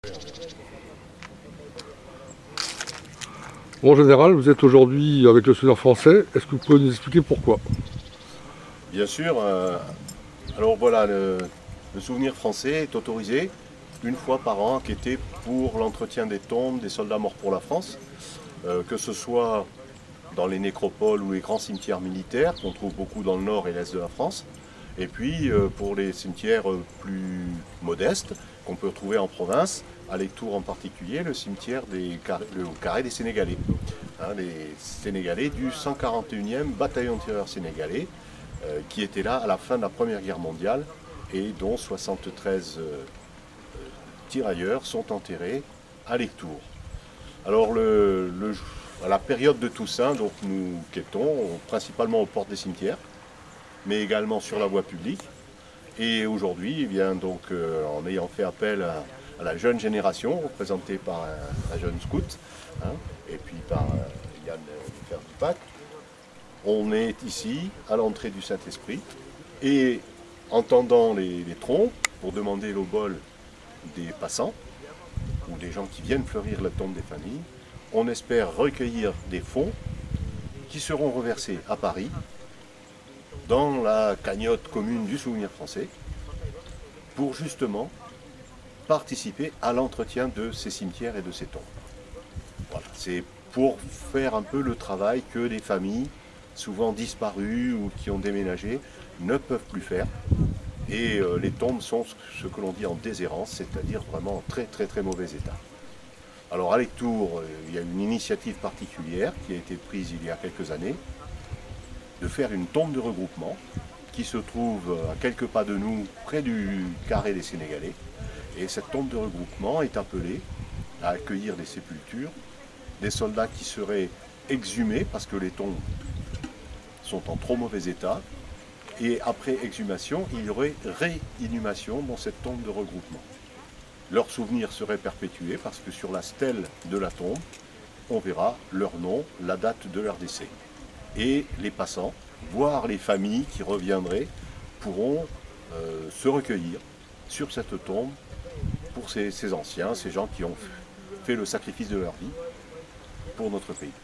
Bon, en général, vous êtes aujourd'hui avec le Souvenir Français. Est-ce que vous pouvez nous expliquer pourquoi? Bien sûr. Alors voilà, le Souvenir Français est autorisé une fois par an, qui était pour l'entretien des tombes des soldats morts pour la France, que ce soit dans les nécropoles ou les grands cimetières militaires qu'on trouve beaucoup dans le nord et l'est de la France, et puis pour les cimetières plus modestes qu'on peut trouver en province, à Lectoure en particulier, le cimetière le carré des Sénégalais. Les Sénégalais du 141e bataillon de tireurs sénégalais, qui étaient là à la fin de la Première Guerre mondiale et dont 73 tirailleurs sont enterrés à Lectoure. Alors à la période de Toussaint, donc nous quêtons principalement aux portes des cimetières, mais également sur la voie publique. Et aujourd'hui, eh bien, donc, en ayant fait appel à la jeune génération, représentée par un jeune scout, et puis par Yann Ferdupac, on est ici, à l'entrée du Saint-Esprit, et en tendant les troncs pour demander l'obol des passants, ou des gens qui viennent fleurir la tombe des familles, on espère recueillir des fonds qui seront reversés à Paris, dans la cagnotte commune du Souvenir Français, pour justement participer à l'entretien de ces cimetières et de ces tombes. Voilà, c'est pour faire un peu le travail que les familles, souvent disparues ou qui ont déménagé, ne peuvent plus faire. Et les tombes sont ce que l'on dit en déshérence, c'est-à-dire vraiment en très très très mauvais état. Alors à Lectoure, il y a une initiative particulière qui a été prise il y a quelques années, de faire une tombe de regroupement qui se trouve à quelques pas de nous, près du carré des Sénégalais. Et cette tombe de regroupement est appelée à accueillir des sépultures, des soldats qui seraient exhumés parce que les tombes sont en trop mauvais état. Et après exhumation, il y aurait réinhumation dans cette tombe de regroupement. Leur souvenir serait perpétué parce que sur la stèle de la tombe, on verra leur nom, la date de leur décès. Et les passants, voire les familles qui reviendraient, pourront se recueillir sur cette tombe pour ces anciens, ces gens qui ont fait le sacrifice de leur vie pour notre pays.